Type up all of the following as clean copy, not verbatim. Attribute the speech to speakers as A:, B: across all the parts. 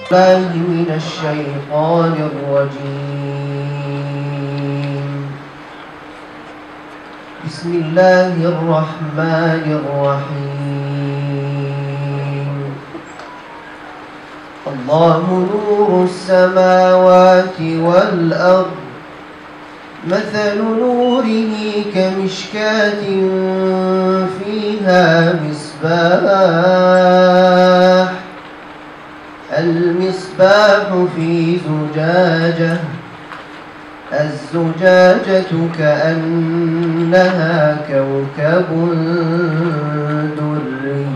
A: الله من الشيطان الرجيم. بسم الله الرحمن الرحيم. الله نور السماوات والأرض، مثل نوره كمشكاة فيها مصباح، المصباح في زجاجة، الزجاجة كأنها كوكب دري،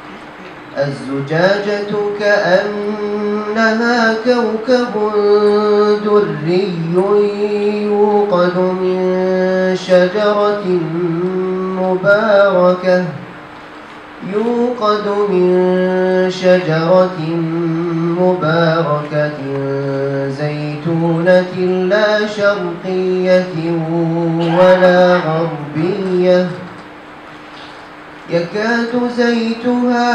A: الزجاجة كأنها كوكب دري يوقد من شجرة مباركة، زيتونة لا شرقية ولا غربية، يكاد زيتها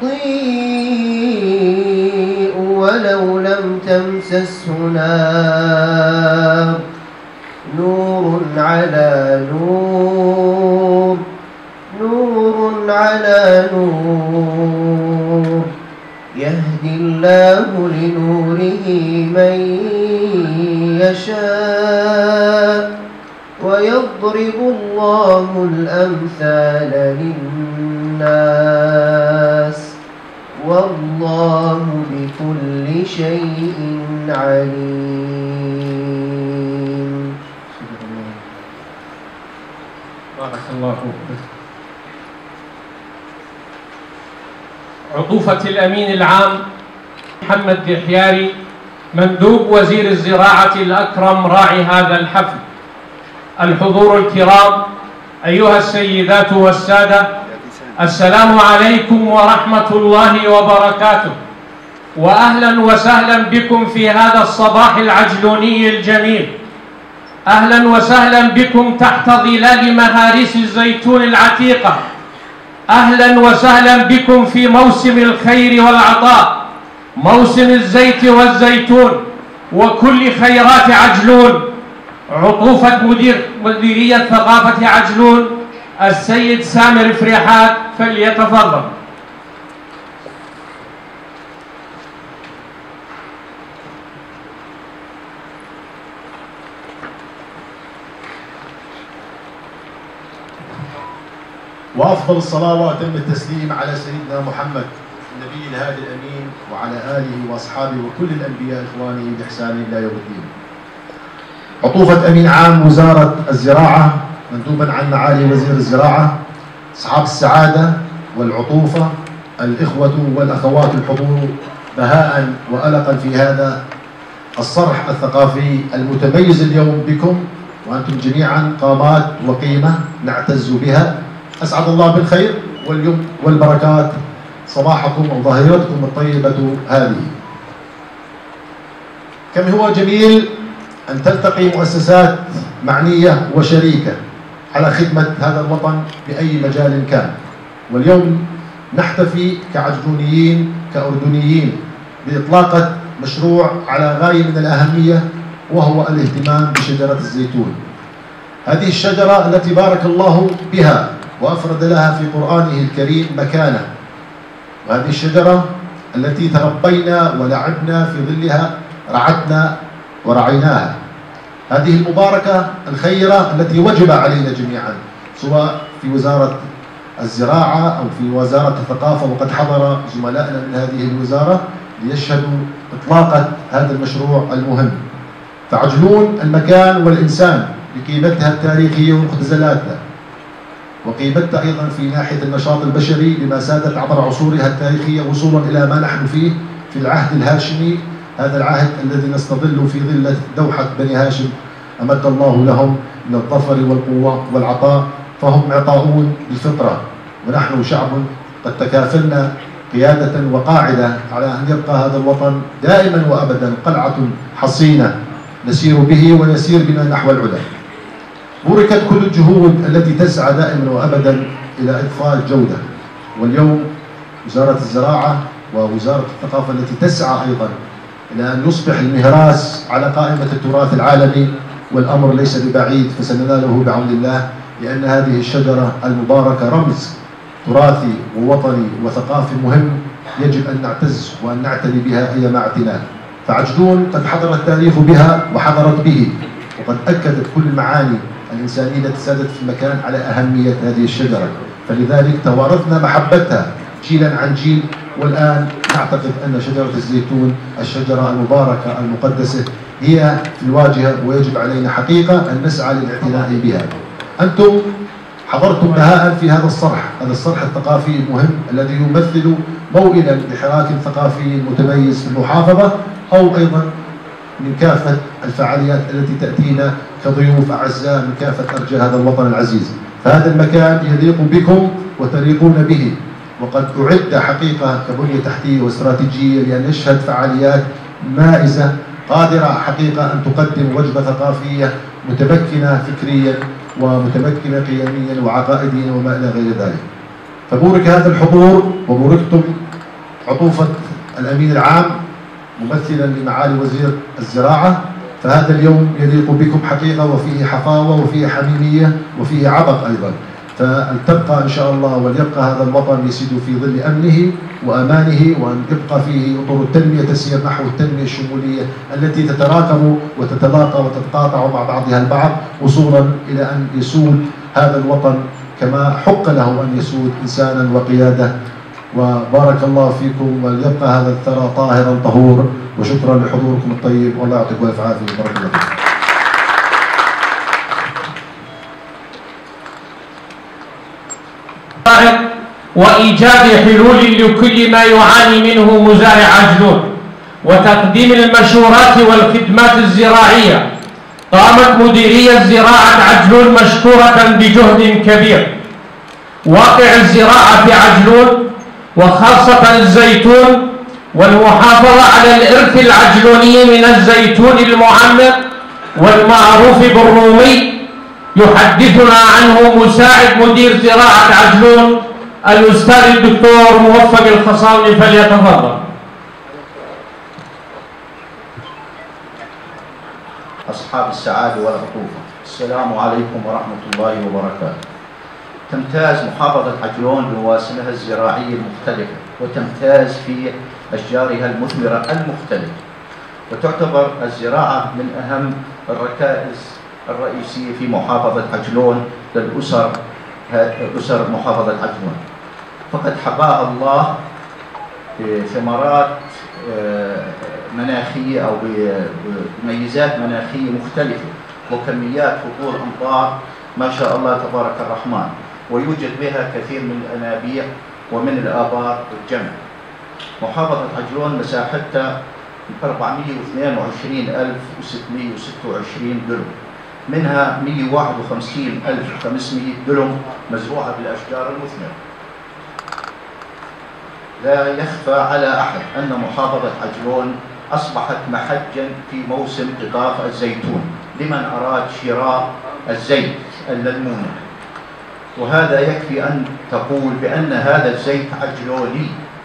A: يضيء ولو لم تمسسه نار، نور على نور، نور على نور، يهدي الله لنوره من يشاء ويضرب الله الأمثال للناس والله بكل شيء عليم.
B: بارك الله فيك. عطوفة الأمين العام محمد دحياري مندوب وزير الزراعة الأكرم راعي هذا الحفل، الحضور الكرام، أيها السيدات والسادة، السلام عليكم ورحمة الله وبركاته، وأهلا وسهلا بكم في هذا الصباح العجلوني الجميل. أهلا وسهلا بكم تحت ظلال مهاريس الزيتون العتيقة، أهلا وسهلا بكم في موسم الخير والعطاء، موسم الزيت والزيتون وكل خيرات عجلون. عطوفة مديرية ثقافة عجلون السيد سامر فريحات فليتفضل.
C: وأفضل الصلاة وأتم التسليم على سيدنا محمد النبي الهادي الأمين وعلى آله وأصحابه وكل الأنبياء إخوانه بإحسان إلى يوم الدين. عطوفة أمين عام وزارة الزراعة مندوبا عن معالي وزير الزراعة، أصحاب السعادة والعطوفة، الإخوة والأخوات الحضور بهاء وألقا في هذا الصرح الثقافي المتميز اليوم بكم، وأنتم جميعا قامات وقيمة نعتز بها. أسعد الله بالخير واليوم والبركات صباحكم أو ظهيرتكم الطيبة هذه. كم هو جميل أن تلتقي مؤسسات معنية وشريكة على خدمة هذا الوطن بأي مجال كان. واليوم نحتفي كعجلونيين كأردنيين بإطلاقة مشروع على غاية من الأهمية، وهو الاهتمام بشجرة الزيتون. هذه الشجرة التي بارك الله بها وأفرد لها في قرآنه الكريم مكانة، وهذه الشجرة التي تربينا ولعبنا في ظلها، رعتنا ورعيناها. هذه المباركة الخيرة التي وجب علينا جميعا، سواء في وزارة الزراعة أو في وزارة الثقافة، وقد حضر زملائنا من هذه الوزارة ليشهدوا إطلاقة هذا المشروع المهم. فعجلون المكان والإنسان بقيمتها التاريخية ومختزلاتها، وقيمتها أيضا في ناحية النشاط البشري بما سادت عبر عصورها التاريخية وصولا إلى ما نحن فيه في العهد الهاشمي، هذا العهد الذي نستظل في ظل دوحة بني هاشم أمد الله لهم من الظفر والقوة والعطاء، فهم عطاؤون بالفطرة، ونحن شعب قد تكافلنا قيادة وقاعدة على أن يبقى هذا الوطن دائما وأبدا قلعة حصينة نسير به ويسير بنا نحو العلا. بوركت كل الجهود التي تسعى دائما وأبدا إلى إضفاء الجودة، واليوم وزارة الزراعة ووزارة الثقافة التي تسعى أيضا إلى أن يصبح المهراس على قائمة التراث العالمي، والأمر ليس ببعيد فسنناله بعون الله، لأن هذه الشجرة المباركة رمز تراثي ووطني وثقافي مهم يجب أن نعتز وأن نعتني بها أيما اعتناء. فعجلون قد حضر التاريخ بها وحضرت به، وقد أكدت كل المعاني الإنسانية التي سادت في المكان على أهمية هذه الشجرة، فلذلك توارثنا محبتها جيلا عن جيل، والآن نعتقد أن شجرة الزيتون الشجرة المباركة المقدسة هي في الواجهة، ويجب علينا حقيقة أن نسعى للاعتناء بها. أنتم حضرتم بهاء في هذا الصرح الثقافي المهم الذي يمثل موئلا لحراك ثقافي متميز في المحافظة، أو أيضا من كافة الفعاليات التي تأتينا كضيوف أعزاء من كافة أرجاء هذا الوطن العزيز. فهذا المكان يليق بكم وتليقون به، وقد أعد حقيقة كبنية تحتية واستراتيجية لأن يشهد فعاليات مائزة قادرة حقيقة أن تقدم وجبة ثقافية متمكنة فكريا ومتمكنة قيميا وعقائديا وما إلى غير ذلك. فبورك هذا الحضور، وبوركتم عطوفة الأمين العام ممثلا لمعالي وزير الزراعة، فهذا اليوم يليق بكم حقيقة، وفيه حفاوة وفيه حميمية وفيه عبق أيضا. فلتبقى إن شاء الله وليبقى هذا الوطن يسيد في ظل أمنه وأمانه، وأن يبقى فيه أطر التنمية تسير نحو التنمية الشمولية التي تتراكم وتتلاقى وتتقاطع مع بعضها البعض، وصولا إلى أن يسود هذا الوطن كما حق له أن يسود إنسانا وقيادة. وبارك الله فيكم، وليبقى هذا الثرى طاهرا طهور، وشكرا لحضوركم الطيب، والله يعطيكم الف عافيه. بارك الله فيكم.
B: وإيجاد حلول لكل ما يعاني منه مزارع عجلون، وتقديم المشورات والخدمات الزراعية. قامت مديرية زراعة عجلون مشكورة بجهد كبير. واقع الزراعة في عجلون وخاصة الزيتون والمحافظة على الإرث العجلوني من الزيتون المعمر والمعروف بالرومي، يحدثنا عنه مساعد مدير زراعة عجلون الأستاذ الدكتور موفق الخصاوي، فليتفضل.
D: أصحاب السعادة والعطوفة، السلام عليكم ورحمة الله وبركاته. تمتاز محافظة عجلون بمواسمها الزراعية المختلفة، وتمتاز في أشجارها المثمرة المختلفة، وتعتبر الزراعة من أهم الركائز الرئيسية في محافظة عجلون للأسر أسر محافظة عجلون. فقد حباها الله بثمرات مناخية أو بميزات مناخية مختلفة، وكميات هطول أمطار ما شاء الله تبارك الرحمن، ويوجد بها كثير من الأنابيع ومن الآبار والجمع. محافظة عجلون مساحتها 422,626 دلم، منها 151,500 دلم مزروعة بالأشجار المثمرة. لا يخفى على أحد أن محافظة عجلون أصبحت محجا في موسم قطاف الزيتون لمن أراد شراء الزيت المذموم، وهذا يكفي أن تقول بأن هذا الزيت عجلوني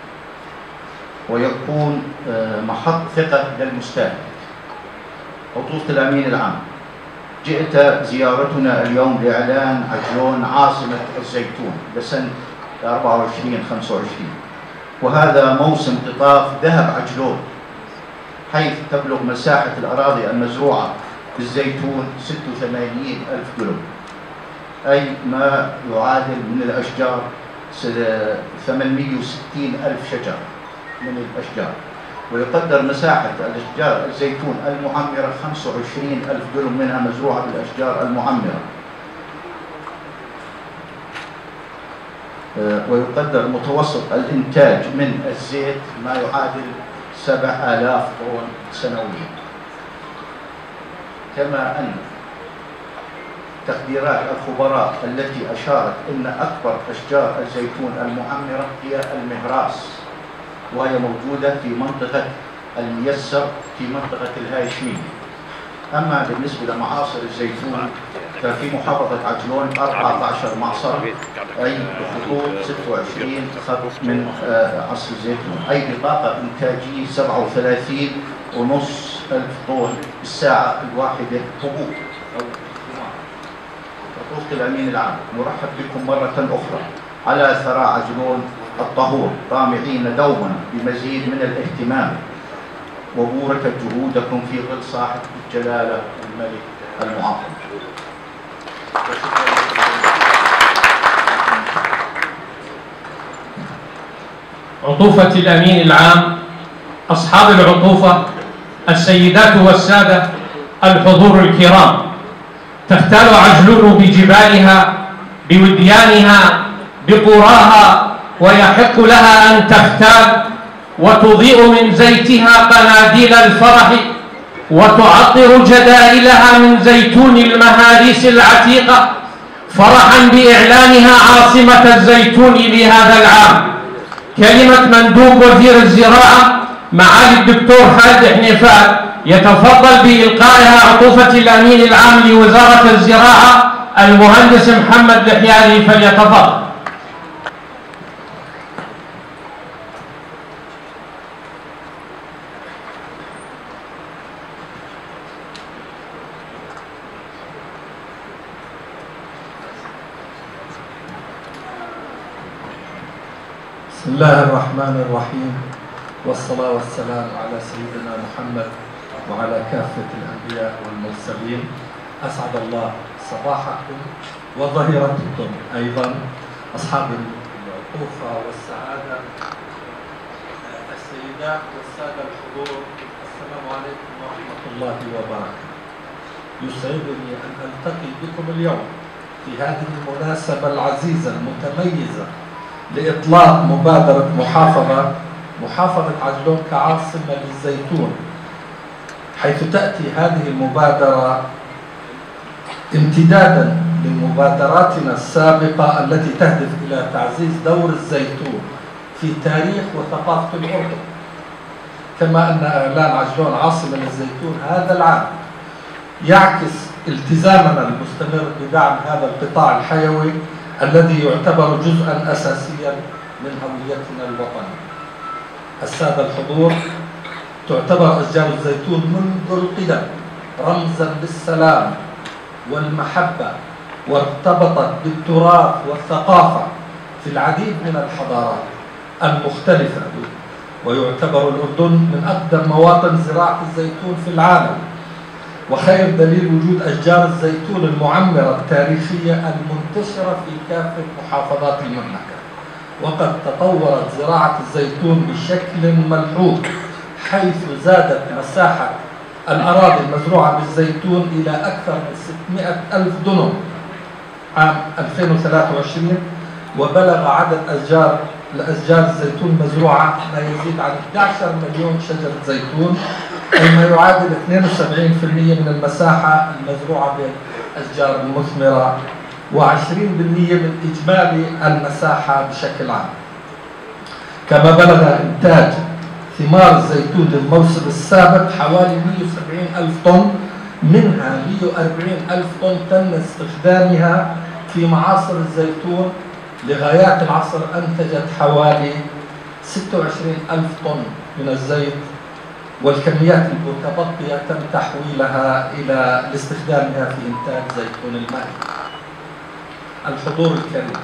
D: ويكون محط ثقة للمستهلك. عطوفة الأمين العام، جئت زيارتنا اليوم لإعلان عجلون عاصمة الزيتون لسنة 24-25، وهذا موسم قطاف ذهب عجلون، حيث تبلغ مساحة الأراضي المزروعة بالزيتون 86,000 دلم، أي ما يعادل من الأشجار 860,000 شجرة من الأشجار. ويقدر مساحة الأشجار الزيتون المعمرة 25,000 دلم، منها مزروعة بالأشجار المعمرة. ويقدر متوسط الإنتاج من الزيت ما يعادل 7,000 طن سنويا. كما أن تقديرات الخبراء التي أشارت أن أكبر أشجار الزيتون المعمرة هي المهراس، وهي موجودة في منطقة الميسر في منطقة الهاشمية. أما بالنسبة لمعاصر الزيتون ففي محافظة عجلون 14 معصرة، أي بخطوط 26 خط من عصر الزيتون، أي بطاقة إنتاجية 37.5 ألف طن بالساعة الواحدة حبوب. بطولة الأمين العام، نرحب بكم مرة أخرى على ثراء عجلون الطهور، طامعين دوما بمزيد من الاهتمام وبوركة جهودكم في ظل صاحب الجلالة الملك المعظم.
B: عطوفة الأمين العام، أصحاب العطوفة، السيدات والسادة، الحضور الكرام، تختال عجلون بجبالها، بوديانها، بقراها، ويحق لها أن تختال وتضيء من زيتها قناديل الفرح، وتعطر جدائلها من زيتون المهاريس العتيقة، فرحا بإعلانها عاصمة الزيتون لهذا العام. كلمة مندوب وزير الزراعة معالي الدكتور خالد حنيفات يتفضل بإلقائها عطوفة الأمين العام لوزارة الزراعة المهندس محمد لحياني، فليتفضل.
E: بسم الله الرحمن الرحيم، والصلاة والسلام على سيدنا محمد وعلى كافة الأنبياء والمرسلين. أسعد الله صباحكم وظهيرتكم أيضا أصحاب العطوفة والسعادة، السيدات والسادة الحضور، السلام عليكم ورحمة الله وبركاته. يسعدني أن ألتقي بكم اليوم في هذه المناسبة العزيزة المتميزة لإطلاق مبادرة محافظة عجلون كعاصمة للزيتون، حيث تأتي هذه المبادرة امتدادا لمبادراتنا السابقة التي تهدف إلى تعزيز دور الزيتون في تاريخ وثقافة الأردن، كما أن إعلان عجلون عاصمة للزيتون هذا العام يعكس التزامنا المستمر بدعم هذا القطاع الحيوي الذي يعتبر جزءا أساسيا من هويتنا الوطنية. السادة الحضور، تعتبر أشجار الزيتون منذ القدم رمزا للسلام والمحبة، وارتبطت بالتراث والثقافة في العديد من الحضارات المختلفة، ويعتبر الأردن من أقدم مواطن زراعة الزيتون في العالم، وخير دليل وجود أشجار الزيتون المعمرة التاريخية المنتشرة في كافة محافظات المملكة. وقد تطورت زراعة الزيتون بشكل ملحوظ، حيث زادت مساحة الأراضي المزروعة بالزيتون إلى أكثر من 600 ألف دنم عام 2023، وبلغ عدد أشجار الزيتون المزروعة ما يزيد عن 11 مليون شجرة زيتون، أي ما يعادل 72% من المساحة المزروعة بالأشجار المثمرة، و20% من إجمالي المساحة بشكل عام. كما بلغ إنتاج ثمار الزيتون للموسم السابق حوالي 170 ألف طن، منها 140 ألف طن تم استخدامها في معاصر الزيتون لغايات العصر، أنتجت حوالي 26 ألف طن من الزيت، والكميات المتبقية تم تحويلها إلى لاستخدامها في إنتاج زيتون الماء. الحضور الكريم،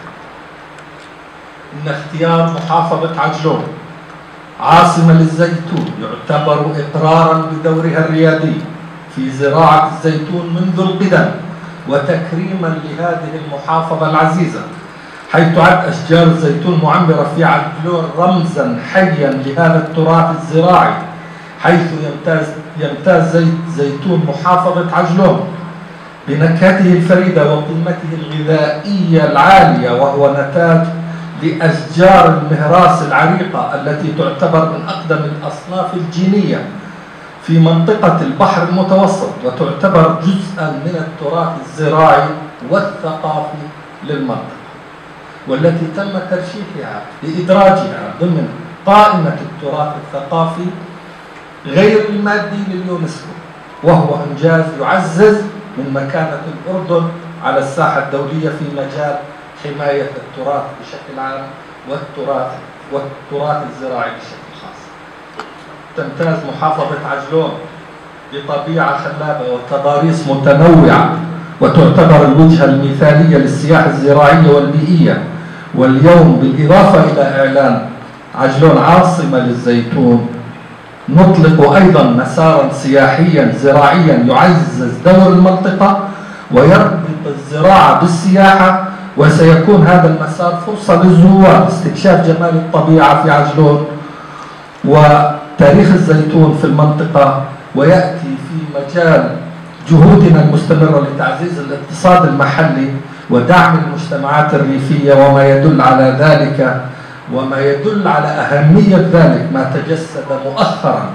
E: إن اختيار محافظة عجلون عاصمة للزيتون يعتبر إقرارا بدورها الريادي في زراعة الزيتون منذ القدم، وتكريما لهذه المحافظة العزيزة، حيث تعد أشجار الزيتون معمرة في عجلون رمزا حيا لهذا التراث الزراعي، حيث يمتاز زيتون محافظة عجلون بنكهته الفريدة وقيمته الغذائية العالية، وهو نتاج لأشجار المهراس العريقة التي تعتبر من أقدم الأصناف الجينية في منطقة البحر المتوسط، وتعتبر جزءا من التراث الزراعي والثقافي للمنطقة، والتي تم ترشيحها لإدراجها ضمن قائمة التراث الثقافي غير المادي لليونسكو وهو إنجاز يعزز من مكانة الأردن على الساحة الدولية في مجال حماية التراث بشكل عام والتراث الزراعي بشكل خاص. تمتاز محافظة عجلون بطبيعة خلابة وتضاريس متنوعة، وتعتبر الوجهة المثالية للسياحة الزراعية والبيئية. واليوم بالإضافة إلى إعلان عجلون عاصمة للزيتون، نطلق أيضا مسارا سياحيا زراعيا يعزز دور المنطقة ويربط الزراعة بالسياحة، وسيكون هذا المسار فرصة للزوار استكشاف جمال الطبيعة في عجلون وتاريخ الزيتون في المنطقة، ويأتي في مجال جهودنا المستمرة لتعزيز الاقتصاد المحلي ودعم المجتمعات الريفية، وما يدل على ذلك وما يدل على أهمية ذلك ما تجسد مؤخرا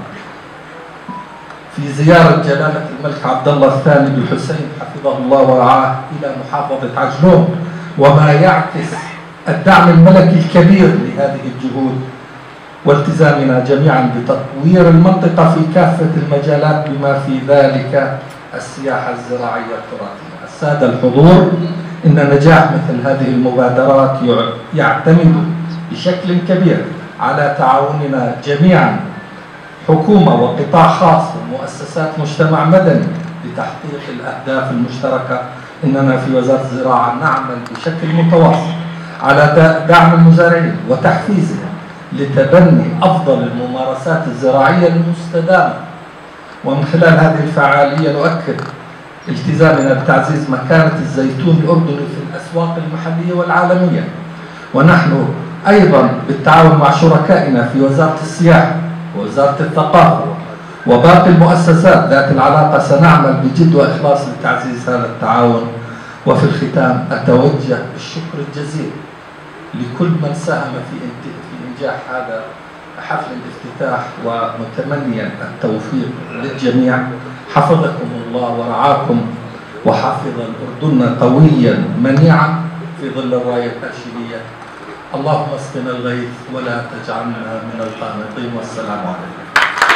E: في زيارة جلالة الملك عبد الله الثاني بن حسين حفظه الله ورعاه إلى محافظة عجلون، وما يعكس الدعم الملكي الكبير لهذه الجهود والتزامنا جميعا بتطوير المنطقة في كافة المجالات بما في ذلك السياحة الزراعية التراثية. السادة الحضور، إن نجاح مثل هذه المبادرات يعتمد بشكل كبير على تعاوننا جميعا، حكومة وقطاع خاص ومؤسسات مجتمع مدني، لتحقيق الأهداف المشتركة. إننا في وزارة الزراعة نعمل بشكل متواصل على دعم المزارعين وتحفيزهم لتبني أفضل الممارسات الزراعية المستدامة. ومن خلال هذه الفعالية نؤكد التزامنا بتعزيز مكانة الزيتون الأردني في الأسواق المحلية والعالمية. ونحن أيضا بالتعاون مع شركائنا في وزارة السياحة ووزارة الثقافة وباقي المؤسسات ذات العلاقة سنعمل بجد وإخلاص لتعزيز هذا التعاون. وفي الختام أتوجه بالشكر الجزيل لكل من ساهم في إنجاح هذا حفل الافتتاح، ومتمنيا التوفيق للجميع. حفظكم الله ورعاكم، وحفظ الأردن قويا منيعا في ظل الراية الهاشمية. اللهم اسقنا الغيث ولا تجعلنا من القانطين، والسلام عليكم.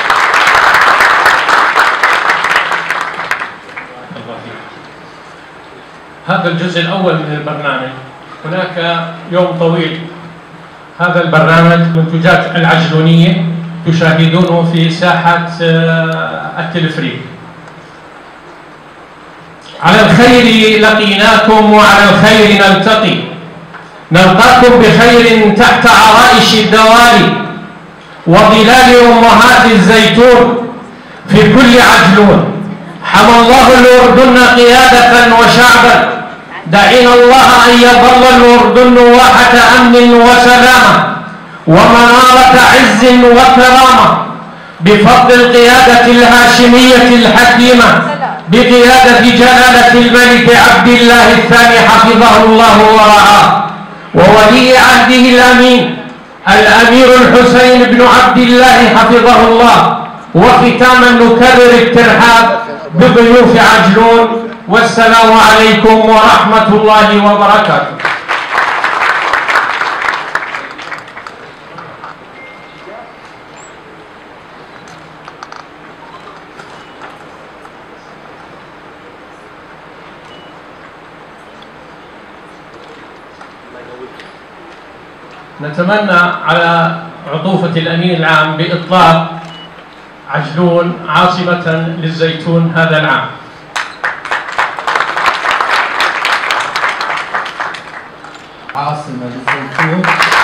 B: هذا الجزء الأول من البرنامج. هناك يوم طويل. هذا البرنامج منتجات العجلونية تشاهدونه في ساحة التلفريك. على الخير لقيناكم وعلى الخير نلقاكم بخير تحت عرائش الدوالي وظلال أمهات الزيتون في كل عجلون. حمى الله الأردن قيادة وشعبا. دعينا الله أن يظل الأردن واحة أمن وسلامة ومنارة عز وكرامة بفضل القيادة الهاشمية الحكيمة بقيادة جلالة الملك عبد الله الثاني حفظه الله ورعاه، وولي عهده الأمين الأمير الحسين بن عبد الله حفظه الله. وختاما نكرر الترحاب بضيوف عجلون، والسلام عليكم ورحمة الله وبركاته. نتمنى على عطوفة الأمين العام بإطلاق عجلون عاصمة للزيتون هذا العام.
E: عاصمة للزيتون